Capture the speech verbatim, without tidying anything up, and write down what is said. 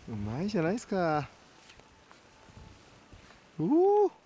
うまいじゃないですか。おお。